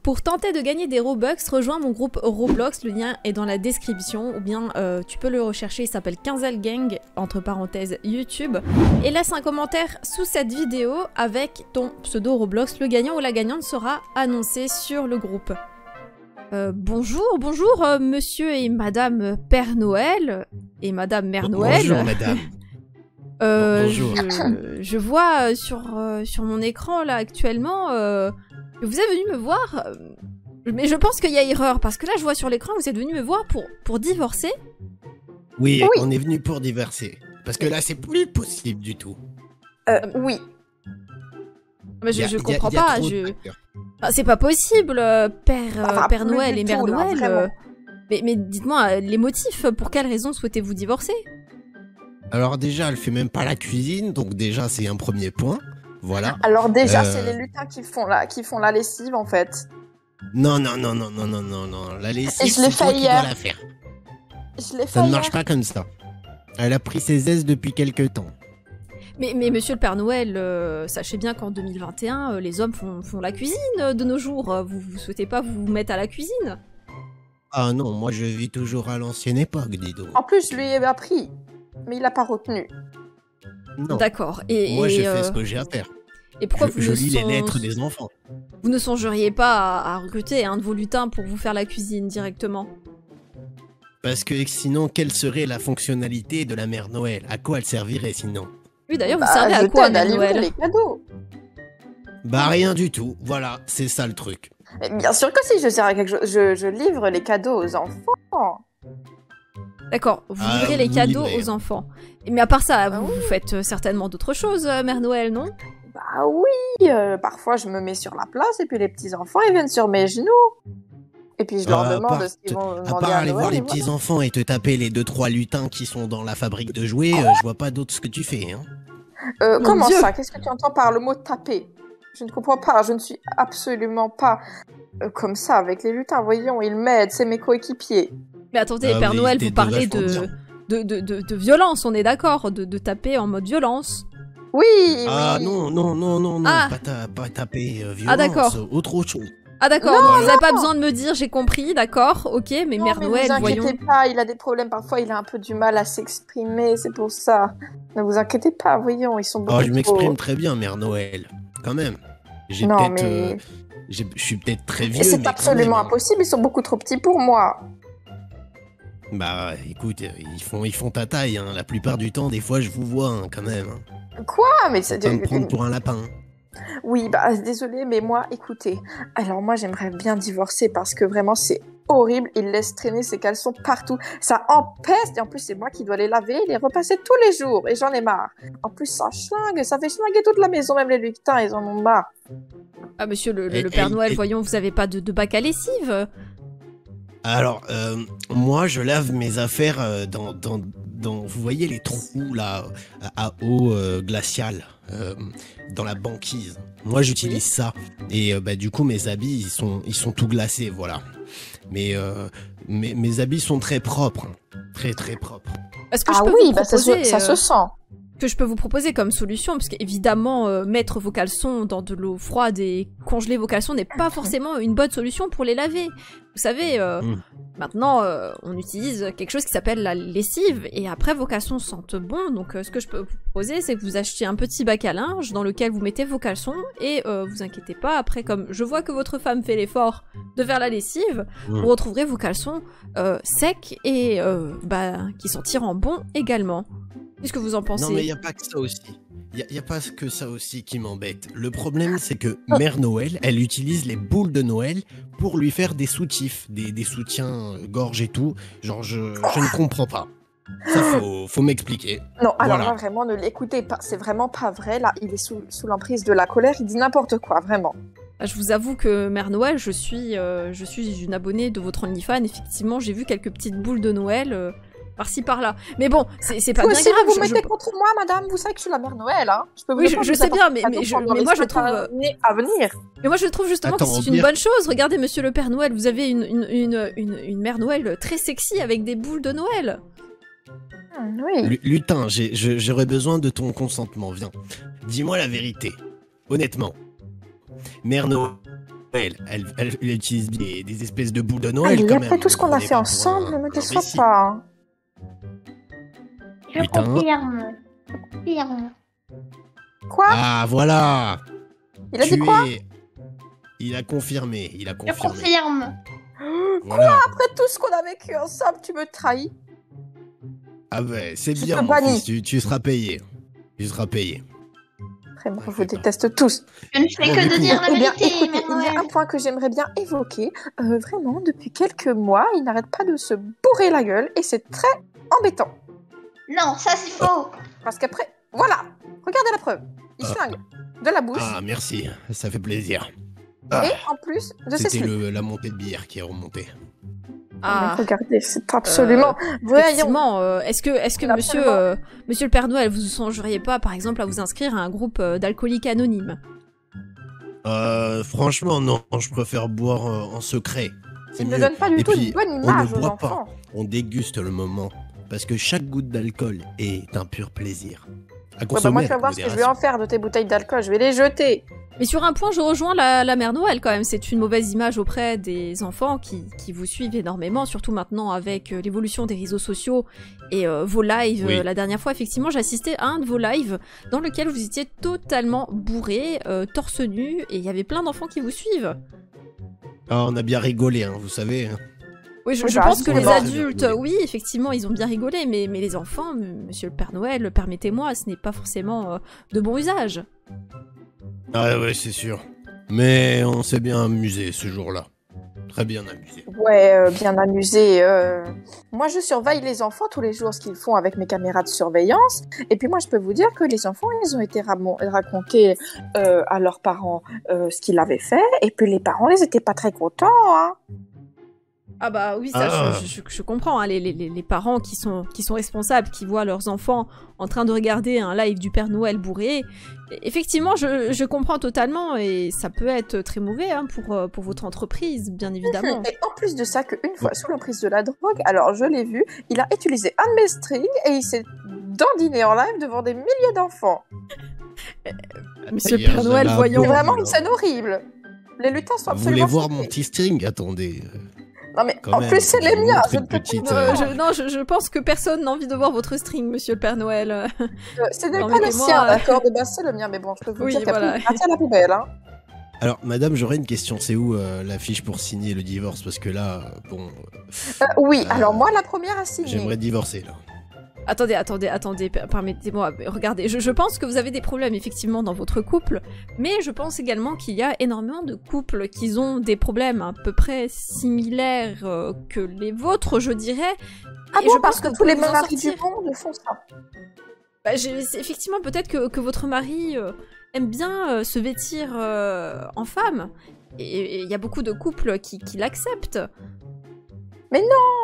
Pour tenter de gagner des Robux, rejoins mon groupe Roblox, le lien est dans la description, ou bien tu peux le rechercher, il s'appelle Quinzel Gang, entre parenthèses YouTube, et laisse un commentaire sous cette vidéo avec ton pseudo Roblox. Le gagnant ou la gagnante sera annoncé sur le groupe. Bonjour, monsieur et madame Père Noël, et madame Mère Noël. Bonjour madame. Bonjour. Je vois sur mon écran là actuellement... Vous êtes venu me voir, mais je pense qu'il y a erreur, parce que là je vois sur l'écran, vous êtes venu me voir pour divorcer. Oui, on est venu pour divorcer. Parce que là c'est plus possible du tout. Oui. Mais je comprends pas, c'est pas possible, Père Noël et Mère Noël. Mais dites-moi, les motifs, pour quelles raisons souhaitez-vous divorcer? Alors déjà, elle fait même pas la cuisine, donc déjà c'est un premier point. Voilà. Alors déjà, c'est les lutins qui font la lessive en fait. Non. La lessive, c'est toi qui dois la faire. Ça ne marche pas comme ça. Elle a pris ses aises depuis quelques temps. Mais monsieur le Père Noël, sachez bien qu'en 2021, les hommes font la cuisine de nos jours. Vous souhaitez pas vous mettre à la cuisine? Ah non, moi je vis toujours à l'ancienne époque, dis donc. En plus, je lui ai appris, mais il a pas retenu. Non. D'accord. Moi, je fais ce que j'ai à faire. Et pourquoi je lis les lettres des enfants. Vous ne songeriez pas à recruter un de vos lutins pour vous faire la cuisine directement? Parce que sinon, quelle serait la fonctionnalité de la Mère Noël? À quoi elle servirait sinon? Oui, d'ailleurs, vous servez à quoi, Mère Noël? Les cadeaux. Bah rien du tout. Voilà, c'est ça le truc. Mais bien sûr que si, je sers à quelque chose. Je livre les cadeaux aux enfants. D'accord, vous livrez les cadeaux aux enfants. Mais à part ça, vous faites certainement d'autres choses, Mère Noël, non? Bah oui, parfois je me mets sur la place et puis les petits-enfants, ils viennent sur mes genoux. Et puis je leur demande ce qu'ils vont demander à part aller voir les voilà. petits-enfants et te taper les 2-3 lutins qui sont dans la fabrique de jouets, je vois pas d'autre ce que tu fais. Hein. Comment ça? Qu'est-ce que tu entends par le mot taper? Je ne comprends pas, je ne suis absolument pas comme ça avec les lutins. Voyons, ils m'aident, c'est mes coéquipiers. Mais attendez, Père Noël, vous parlez de violence, on est d'accord, de taper en mode violence. Oui, Ah oui. non, pas taper violence, d'accord. autre chose. Ah d'accord, vous n'avez pas besoin de me dire, j'ai compris, d'accord, ok, mais Non, Mère mais Noël, vous voyons. inquiétez pas, il a des problèmes, parfois il a un peu du mal à s'exprimer, c'est pour ça. Ne vous inquiétez pas, voyons, ils sont beaucoup Oh, je trop... m'exprime très bien, Mère Noël, quand même. J'ai Non, peut-être, mais... je suis peut-être très vieux, Et c'est mais quand absolument même. impossible, ils sont beaucoup trop petits pour moi. Bah écoute, ils font ta taille, hein. La plupart du temps, des fois je vous vois hein, quand même. Quoi? Mais c'est... Ça me prendre pour un lapin. Oui, bah désolé, mais moi, écoutez, alors moi j'aimerais bien divorcer parce que vraiment c'est horrible, il laisse traîner ses caleçons partout, ça empeste, et en plus c'est moi qui dois les laver et les repasser tous les jours, et j'en ai marre. En plus ça schlingue, ça fait schlinguer toute la maison, même les lutins, ils en ont marre. Ah monsieur le Père Noël, voyons, vous avez pas de bac à lessive? Alors, moi je lave mes affaires dans vous voyez les trous là, à eau glaciale, dans la banquise. Moi j'utilise ça, et bah du coup mes habits ils sont tout glacés, voilà. Mais mes habits sont très propres, très propres. Est-ce que Ah je peux oui, vous bah proposer, ça se sent. que je peux vous proposer comme solution, parce qu'évidemment, mettre vos caleçons dans de l'eau froide et congeler vos caleçons n'est pas forcément une bonne solution pour les laver. Vous savez, maintenant, on utilise quelque chose qui s'appelle la lessive, et après, vos caleçons sentent bon, donc ce que je peux vous proposer, c'est que vous achetiez un petit bac à linge dans lequel vous mettez vos caleçons, et vous inquiétez pas, après, comme je vois que votre femme fait l'effort de faire la lessive, vous retrouverez vos caleçons secs et qui sentiront bon également. Qu'est-ce que vous en pensez? Non mais il y a pas que ça aussi. Il y a pas que ça aussi qui m'embête. Le problème c'est que Mère Noël, elle utilise les boules de Noël pour lui faire des soutifs, des soutiens gorge et tout. Genre je ne comprends pas. Ça faut m'expliquer. Non, alors Voilà. là, vraiment, ne l'écoutez pas, c'est vraiment pas vrai, là, il est sous l'emprise de la colère, il dit n'importe quoi, vraiment. Je vous avoue que Mère Noël, je suis une abonnée de votre OnlyFans. Effectivement, j'ai vu quelques petites boules de Noël par-ci par-là. Mais bon, c'est pas Vous bien aussi, grave. vous vous mettez contre moi, madame, vous savez que je suis la Mère Noël, hein. Je peux vous Oui, défendre, je sais bien, mais moi je trouve à venir. Mais moi je trouve justement Attends, que c'est au une pire- bonne chose. Regardez, monsieur le Père Noël, vous avez une Mère Noël très sexy avec des boules de Noël. Oui. Lutin, j'aurais besoin de ton consentement, viens. Dis-moi la vérité. Honnêtement. Mère Noël, elle utilise des espèces de boules de Noël Allez, quand après même. tout ce qu'on a Prenez fait pas pour ensemble, ne me un déçois imbécile. pas. Hein. Je Putain. confirme. Je confirme. Quoi? Ah, voilà. Il a dit quoi? Il a confirmé, il a Je confirmé. confirme. Voilà. Après tout ce qu'on a vécu ensemble, tu me trahis? Ah ben, c'est Je bien, te mon bannis. fils, tu seras payé. Tu seras payé. Vraiment, je Fais vous pas. déteste tous. Je ne fais Bon, que du de coup- dire la Eh bien, vérité, écoutez, Mère il y a un Noël. point que j'aimerais bien évoquer. Vraiment, depuis quelques mois, il n'arrête pas de se bourrer la gueule et c'est très embêtant. Non, ça c'est faux. Parce qu'après, voilà, regardez la preuve. Il flingue de la bouche Ah, merci, ça fait plaisir. et en plus de ses C'était slip. la montée de bière qui est remontée. Ah, Mais regardez, c'est absolument... Voyons. effectivement, est-ce que Absolument. monsieur le Père Noël, vous ne songeriez pas, par exemple, à vous inscrire à un groupe d'alcooliques anonymes? Franchement, non, je préfère boire en secret. C'est Il ne mieux. donne pas du Et tout puis, une bonne on image ne aux boit pas. enfants. On déguste le moment. Parce que chaque goutte d'alcool est un pur plaisir. À Ouais, consommer bah moi, tu vas avec voir ce que je vais modération. en faire de tes bouteilles d'alcool. Je vais les jeter. Mais sur un point, je rejoins la Mère Noël quand même. C'est une mauvaise image auprès des enfants qui vous suivent énormément, surtout maintenant avec l'évolution des réseaux sociaux et vos lives. Oui. La dernière fois, effectivement, j'assistais à un de vos lives dans lequel vous étiez totalement bourré, torse nu, et il y avait plein d'enfants qui vous suivent. Ah, on a bien rigolé, hein, vous savez. hein. Oui, je Oui, bah, pense que on les a adultes, rigolé. oui, effectivement, ils ont bien rigolé, mais les enfants, monsieur le Père Noël, permettez-moi, ce n'est pas forcément de bon usage. Ah ouais, c'est sûr. Mais on s'est bien amusé ce jour-là. Très bien amusé. Ouais, bien amusé. Moi, je surveille les enfants tous les jours, ce qu'ils font avec mes caméras de surveillance. Et puis moi, je peux vous dire que les enfants, ils ont été raconter à leurs parents ce qu'ils avaient fait. Et puis les parents, ils étaient pas très contents. Hein. Ah bah oui, ça, Ah. je comprends, hein, les parents qui sont responsables, qui voient leurs enfants en train de regarder un live du Père Noël bourré. Effectivement, je comprends totalement, et ça peut être très mauvais hein, pour votre entreprise, bien évidemment. Et en plus de ça, qu'une fois sous l'emprise de la drogue, alors je l'ai vu, il a utilisé un de mes strings et il s'est dandiné en live devant des milliers d'enfants. Monsieur le Hier, Père Noël, j'avais un voyons. C'est bon, vraiment alors. une scène horrible. Les lutins sont Vous voulez absolument voir choqués. mon petit string? Attendez. Non mais Quand en même, plus c'est je les vous miens. montre Je une ne peux petite, pas- Non, je pense que personne n'a envie de voir votre string, monsieur le Père Noël. Ce n'est Non, pas le mettez-moi, sien, d'accord, de base c'est le mien, mais bon, je peux vous Oui, dire qu'il y a voilà. plus de partie à la poubelle. Hein. Alors, madame, j'aurais une question. C'est où la fiche pour signer le divorce? Parce que là, bon, Oui, alors moi la première à signer. j'aimerais divorcer, là. Attendez, permettez-moi, regardez, je pense que vous avez des problèmes effectivement dans votre couple, mais je pense également qu'il y a énormément de couples qui ont des problèmes à peu près similaires que les vôtres, je dirais. Ah Et bon, je parce pense que vous tous les pouvez vous en maris sortir. du monde font ça. Bah, effectivement, peut-être que votre mari aime bien se vêtir en femme, et il y a beaucoup de couples qui l'acceptent. Mais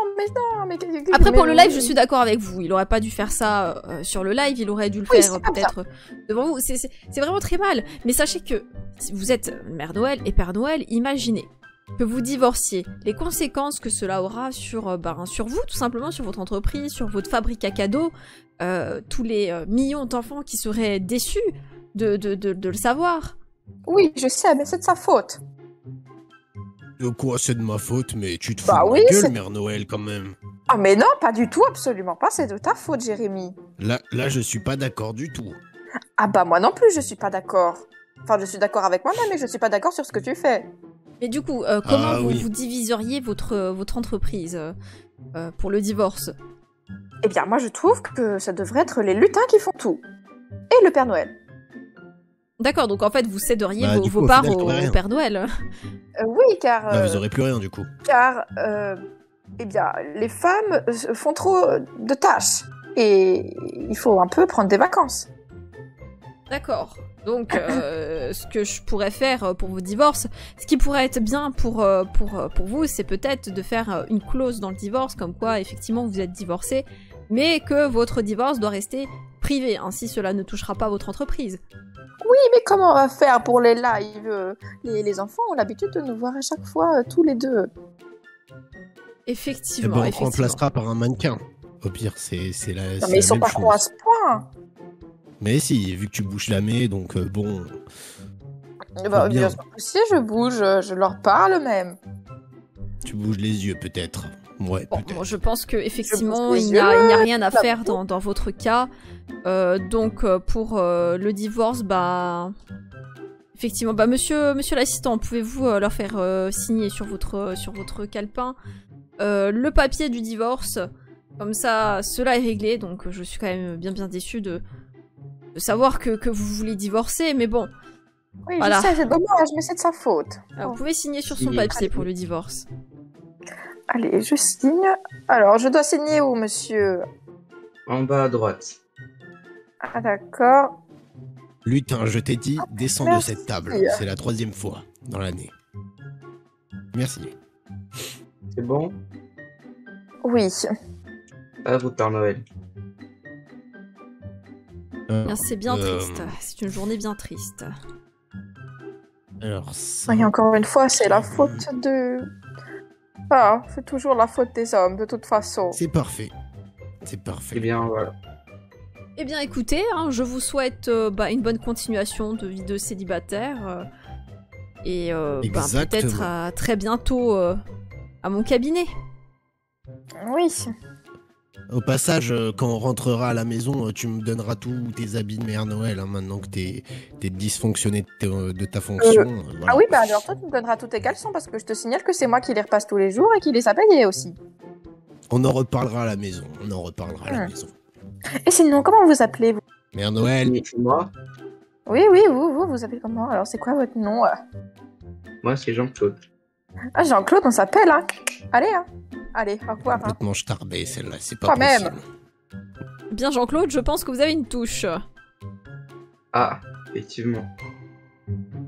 Après, pour le live, je suis d'accord avec vous. Il aurait pas dû faire ça sur le live. Il aurait dû le Oui, faire c'est comme peut-être devant vous. C'est vraiment très mal. Mais sachez que si vous êtes Mère Noël et Père Noël, imaginez que vous divorciez. Les conséquences que cela aura sur vous, tout simplement, sur votre entreprise, sur votre fabrique à cadeaux, tous les millions d'enfants qui seraient déçus de le savoir. Oui, je sais, mais c'est de sa faute. De quoi c'est de ma faute, mais tu te fous Bah de oui, ma c'est- gueule, Mère Noël, quand même. Ah mais non, pas du tout, absolument pas, c'est de ta faute, Jérémy. Là, je suis pas d'accord du tout. Ah bah moi non plus, je suis pas d'accord. Enfin, je suis d'accord avec moi-même, mais je suis pas d'accord sur ce que tu fais. Mais du coup, comment Ah, oui. vous diviseriez votre entreprise pour le divorce? Eh bien, moi je trouve que ça devrait être les lutins qui font tout. Et le Père Noël. D'accord, donc en fait, vous céderiez Bah, du vos coup, au parts final, au t'aurais rien. Père Noël. Oui, car... Bah, vous aurez plus rien, du coup. eh bien, les femmes font trop de tâches. Et il faut un peu prendre des vacances. D'accord. Donc, ce que je pourrais faire pour vos divorces, ce qui pourrait être bien pour vous, c'est peut-être de faire une clause dans le divorce, comme quoi, effectivement, vous êtes divorcé, mais que votre divorce doit rester privé. Ainsi, cela ne touchera pas votre entreprise. Oui, mais comment on va faire pour les lives les enfants ont l'habitude de nous voir à chaque fois, tous les deux. Eh Effectivement, ben, on te effectivement. remplacera par un mannequin. Au pire, c'est la Non, c'est mais la ils sont même pas chose. cons à ce point. Mais si, vu que tu bouges la main, donc bon... Bah, bien. bien sûr que si, je bouge, je leur parle même. Tu bouges les yeux peut-être. Ouais, Bon, peut-être. moi, je pense que effectivement les il n'y a yeux, rien à la faire dans votre cas. Donc pour le divorce, bah effectivement, bah monsieur l'assistant, pouvez-vous leur faire signer sur votre calepin le papier du divorce, comme ça cela est réglé. Donc je suis quand même bien déçue de savoir que vous voulez divorcer, mais bon, Oui, Voilà. je sais, c'est dommage, mais c'est de sa faute. vous pouvez signer sur son papier pour le divorce. Allez, je signe. Alors, je dois signer où, monsieur? En bas à droite. Ah, d'accord. Lutin, je t'ai dit, descends de merci. cette table. C'est la 3e fois dans l'année. Merci. C'est bon? Oui. À vous, Père Noël. Bien, c'est bien Euh, triste. C'est une journée bien triste. Alors, ça... Et encore une fois, c'est la faute de... Ah, c'est toujours la faute des hommes, de toute façon. C'est parfait. C'est parfait. Eh bien, voilà. Eh bien écoutez, hein, je vous souhaite une bonne continuation de vie de célibataire. Et Exactement. peut-être à très bientôt à mon cabinet. Oui. Au passage, quand on rentrera à la maison, tu me donneras tous tes habits de Mère Noël, hein, maintenant que t'es dysfonctionné de ta fonction. Voilà. Ah oui, bah alors toi, tu me donneras tous tes caleçons parce que je te signale que c'est moi qui les repasse tous les jours et qui les a payés aussi. On en reparlera à la maison. On en reparlera à la maison. Et sinon, comment vous appelez, vous? Mère Noël, C'est moi? Oui, vous appelez comment? Alors, c'est quoi votre nom? Moi, c'est Jean-Claude. Ah, Jean-Claude, on s'appelle, hein. Allez, hein. Allez, au revoir, hein. complètement starbée celle-là, c'est pas Quand même. possible. Bien Jean-Claude, je pense que vous avez une touche. Ah, effectivement.